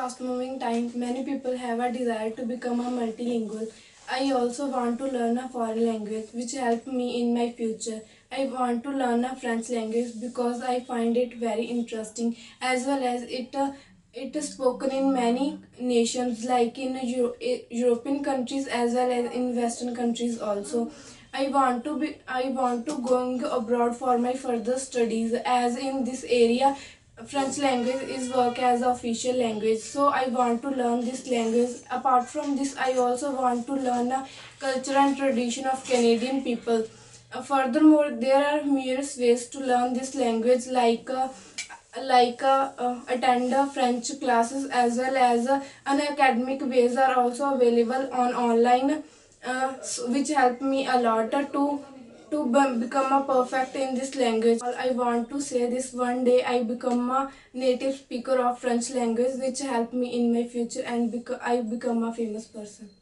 Fast-moving time, many people have a desire to become a multilingual. I also want to learn a foreign language which help me in my future. I want to learn a French language because I find it very interesting, as well as it is spoken in many nations like in European countries as well as in Western countries also. I want to going abroad for my further studies, as in this area French language is work as official language, so I want to learn this language. Apart from this, I also want to learn the culture and tradition of Canadian people. Furthermore, there are numerous ways to learn this language, attend French classes, as well as an academic ways are also available on online, which help me a lot become a perfect in this language. I want to say this: one day I become a native speaker of French language, which help me in my future and I become a famous person.